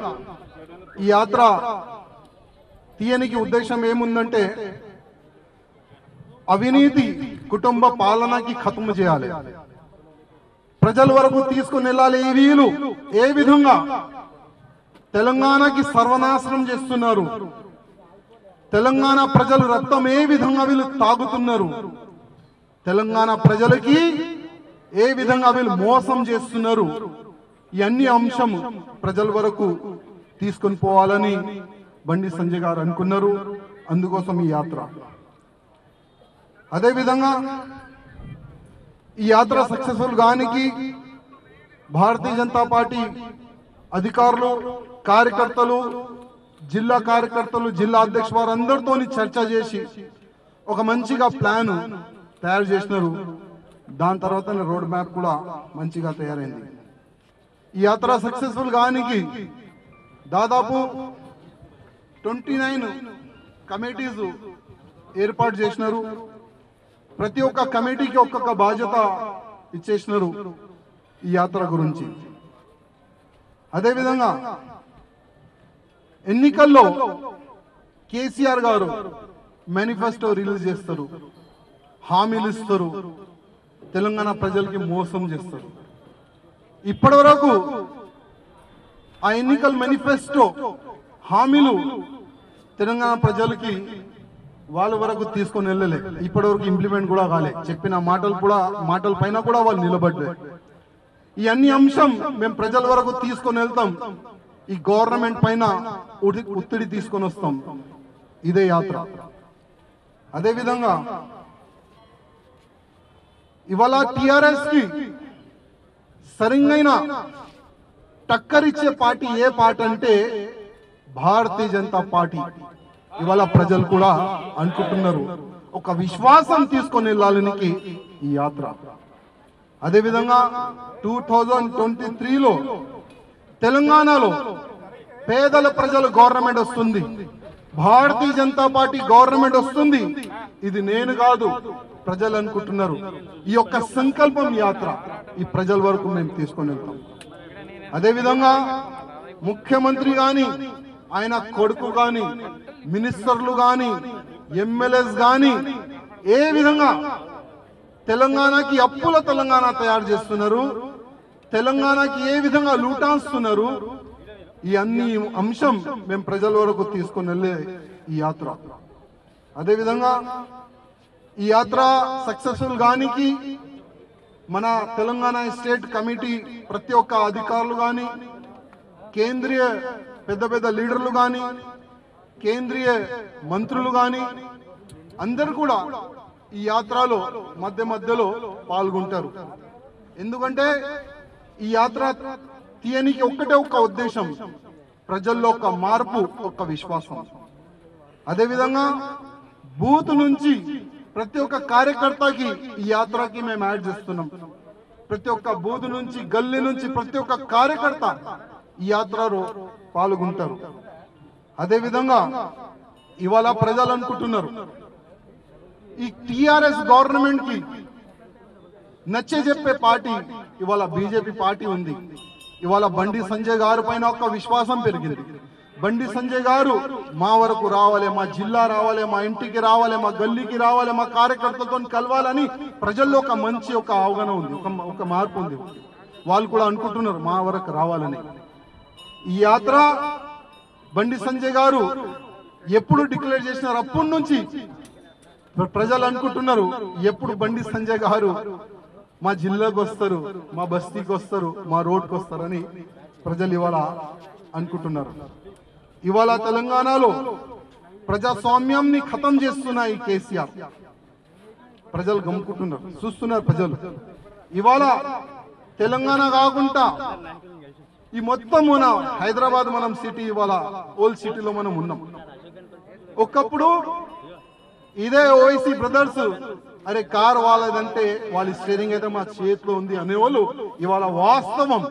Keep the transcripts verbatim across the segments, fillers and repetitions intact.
ఈ యాత్ర తీయనికి ఉద్దేశం ఏముందంటే అవినీతి కుటుంబ పాలనకి ఖతము చేయాలి, ప్రజల వరకు తీసుకుని వెళ్ళాలి. ఈ వీలు ఏ విధంగా తెలంగాణకి సర్వనాశనం చేస్తున్నారు, తెలంగాణ ప్రజలు రక్తం ఏ విధంగా వీళ్ళు తాగుతున్నారు, తెలంగాణ ప్రజలకి ఏ విధంగా వీళ్ళు మోసం చేస్తున్నారు, ఇవన్నీ అంశం ప్రజల వరకు తీసుకొని పోవాలని బండి సంజయ్ గారు అనుకున్నారు. అందుకోసం ఈ యాత్ర. అదేవిధంగా ఈ యాత్ర సక్సెస్ఫుల్ గానికి భారతీయ జనతా పార్టీ అధికారులు, కార్యకర్తలు, జిల్లా కార్యకర్తలు, జిల్లా అధ్యక్ష వారందరితో చర్చ చేసి ఒక మంచిగా ప్లాన్ తయారు చేసినారు. దాని తర్వాత రోడ్ మ్యాప్ కూడా మంచిగా తయారైంది. ఈ యాత్ర సక్సెస్ఫుల్ గానికి దాదాపు ట్వంటీ నైన్ కమిటీస్ ఏర్పాటు చేసినారు. ప్రతి ఒక్క కమిటీకి ఒక్కొక్క బాధ్యత ఇచ్చేసినారు ఈ యాత్ర గురించి. అదేవిధంగా ఎన్నికల్లో కేసీఆర్ గారు మేనిఫెస్టో రిలీజ్ చేస్తారు, హామీలు ఇస్తారు, తెలంగాణ ప్రజలకి మోసం చేస్తారు. ఇప్పటి వరకు ఆ ఎన్నికల మేనిఫెస్టో హామీలు తెలంగాణ ప్రజలకి వాళ్ళ వరకు తీసుకొని వెళ్ళలే, ఇప్పటి వరకు ఇంప్లిమెంట్ కూడా కాలే. చెప్పిన మాటలు కూడా మాటల పైన కూడా వాళ్ళు నిలబడ్డారు. ఈ అన్ని అంశం మేము ప్రజల వరకు తీసుకొని వెళ్తాం, ఈ గవర్నమెంట్ పైన ఒత్తిడి తీసుకొని వస్తాం. ఇదే యాత్ర. అదేవిధంగా ఇవాళ టిఆర్ఎస్ కి సరైన టక్కరిచ్చే పార్టీ ఏ పార్టీ అంటే భారతీయ జనతా పార్టీ. ఇవాళ ప్రజలు కూడా అనుకుంటున్నారు. ఒక విశ్వాసం తీసుకొని వెళ్ళాలని ఈ యాత్ర. అదేవిధంగా టూ థౌజండ్ ట్వంటీ త్రీలో తెలంగాణలో పేదల ప్రజల గవర్నమెంట్ వస్తుంది, భారతీయ జనతా పార్టీ గవర్నమెంట్ వస్తుంది. ఇది నేను కాదు, ప్రజలు అనుకుంటున్నారు. ఈ యొక్క సంకల్పం యాత్ర ఈ ప్రజల వరకు మేము తీసుకొని వెళ్తాం. అదేవిధంగా ముఖ్యమంత్రి గాని, ఆయన కొడుకు గాని, మినిస్టర్లు గాని, ఎమ్మెల్యేస్ గాని ఏ విధంగా తెలంగాణకి అప్పుల తెలంగాణ తయారు చేస్తున్నారు, తెలంగాణకి ఏ విధంగా లూటాస్తున్నారు, ఈ అన్ని అంశం మేము ప్రజల వరకు తీసుకొని వెళ్ళే ఈ యాత్ర. అదేవిధంగా ఈ యాత్ర సక్సెస్ఫుల్ గానికి మన తెలంగాణ స్టేట్ కమిటీ ప్రతి ఒక్క అధికారులు కానీ, కేంద్రీయ పెద్ద పెద్ద లీడర్లు కానీ, కేంద్రీయ మంత్రులు కానీ అందరు కూడా ఈ యాత్రలో మధ్య మధ్యలో పాల్గొంటారు. ఎందుకంటే ఈ యాత్ర తీయనికి ఒక్కటే ఒక్క ఉద్దేశం, ప్రజల్లో ఒక మార్పు, ఒక విశ్వాసం. అదేవిధంగా బూత్ నుంచి ప్రతి ఒక్క కార్యకర్తకి ఈ యాత్రకి మేము యాడ్ చేస్తున్నాం. ప్రతి ఒక్క బూత్ నుంచి, గల్లీ నుంచి ప్రతి ఒక్క కార్యకర్త ఈ యాత్రలో పాల్గొంటారు. అదేవిధంగా ఇవాళ ప్రజలు అనుకుంటున్నారు ఈ టిఆర్ఎస్ గవర్నమెంట్ కి నచ్చే చెప్పే పార్టీ ఇవాళ బీజేపీ పార్టీ ఉంది. ఇవాళ బండి సంజయ్ గారి పైన ఒక విశ్వాసం పెరిగింది. బండి సంజయ్ గారు మా వరకు రావాలి, మా జిల్లా రావాలి, మా ఇంటికి రావాలి, మా గల్లీకి రావాలి, మా కార్యకర్తలతో కలవాలని ప్రజల్లో ఒక మంచి ఒక అవగాహన ఉంది, ఒక ఒక మార్పు ఉంది. వాళ్ళు కూడా అనుకుంటున్నారు మా వరకు రావాలని. ఈ యాత్ర బండి సంజయ్ గారు ఎప్పుడు డిక్లేర్ చేసినారు అప్పటి నుంచి ప్రజలు అనుకుంటున్నారు ఎప్పుడు బండి సంజయ్ గారు మా జిల్లాకు వస్తారు, మా బస్తీకి వస్తారు, మా రోడ్కి వస్తారని ప్రజలు ఇవాళ అనుకుంటున్నారు. ఇవాళ తెలంగాణలో ప్రజాస్వామ్యాన్ని ఖతం చేస్తున్న ఈ కేసీఆర్ ప్రజలు గమ్ముకుంటున్నారు, చూస్తున్నారు ప్రజలు. ఇవాళ తెలంగాణ కాకుండా ఈ మొత్తం మన హైదరాబాద్ మనం సిటీ, ఇవాళ ఓల్డ్ సిటీలో మనం ఉన్నాం. ఒకప్పుడు ఇదే ఓఐసీ బ్రదర్స్ అరే కార్ వాళ్ళదంటే వాళ్ళ స్టీరింగ్ అయితే మా చేతిలో ఉంది అనేవాళ్ళు. ఇవాళ వాస్తవం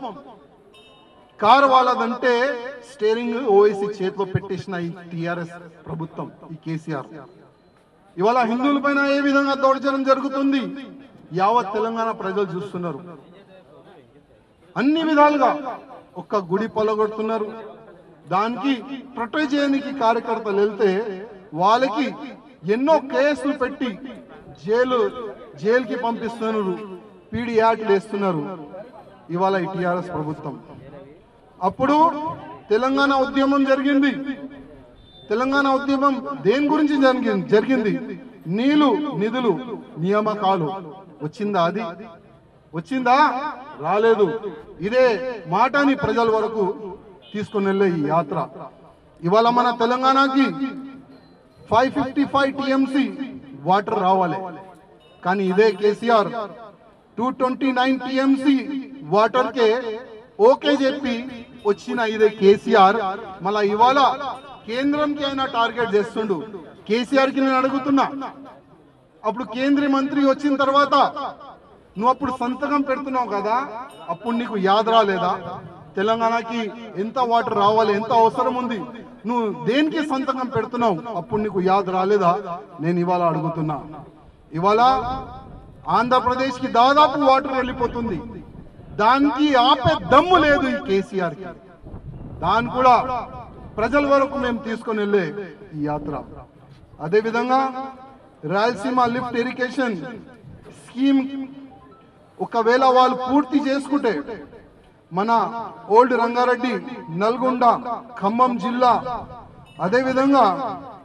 కార్ వాళ్ళదంటే స్టీరింగ్ ఓఐసీ చేతిలో పెట్టేసిన ఈ టిఆర్ఎస్ ప్రభుత్వం, ఈ కేసీఆర్. ఇవాళ హిందువుల పైన ఏ విధంగా దౌర్జన్యం జరుగుతుంది యావత్ తెలంగాణ ప్రజలు చూస్తున్నారు. అన్ని విధాలుగా ఒక్క గుడి పొలగొడుతున్నారు, దానికి ప్రొటెక్ట్ చేయడానికి కార్యకర్తలు వెళ్తే వాళ్ళకి ఎన్నో కేసులు పెట్టి జైలు జైలుకి పంపిస్తున్నారు, పీడీ యాక్ట్లు వేస్తున్నారు ఇవాళ ఈ టిఆర్ఎస్ ప్రభుత్వం. అప్పుడు తెలంగాణ ఉద్యమం జరిగింది. తెలంగాణ ఉద్యమం దేని గురించి జరిగింది జరిగింది నీళ్లు, నిధులు, నియామకాలు. వచ్చిందా? అది వచ్చిందా? రాలేదు. ఇదే మాటని ప్రజల వరకు తీసుకుని వెళ్ళే ఈ యాత్ర. ఇవాళ మన తెలంగాణకి five fifty five TMC water రావాలి, కానీ ఇదే KCR two twenty nine TMC water కే ఓకే చెప్పి వచ్చిన ఇదే కేసీఆర్ మళ్ళా ఇవాళ కేంద్రంకి అయినా టార్గెట్ చేస్తుండు. కేసీఆర్ కి నేను అడుగుతున్నా, అప్పుడు కేంద్ర మంత్రి వచ్చిన తర్వాత నువ్వు అప్పుడు సంతకం పెడుతున్నావు కదా, అప్పుడు నీకు యాద రాలేదా? తెలంగాణకి ఎంత వాటర్ రావాలి, ఎంత అవసరం ఉంది, నువ్వు దేనికి సంతకం పెడుతున్నావు, అప్పుడు నీకు యాద రాలేదా? నేను ఇవాళ అడుగుతున్నా. ఇవాళ ఆంధ్రప్రదేశ్ కి దాదాపు వాటర్ వెళ్ళిపోతుంది, దానికి ఆపే దమ్ము లేదు ఈ కేసీఆర్ కి. దాన్ని కూడా ప్రజల వరకు మేము తీసుకొని వెళ్ళే ఈ యాత్ర. అదే విధంగా రాయలసీమ లిఫ్ట్ ఇరిగేషన్ స్కీమ్ ఒకవేళ వాళ్ళు పూర్తి చేసుకుంటే మన ఓల్డ్ రంగారెడ్డి, నల్గొండ, ఖమ్మం జిల్లా, అదే విధంగా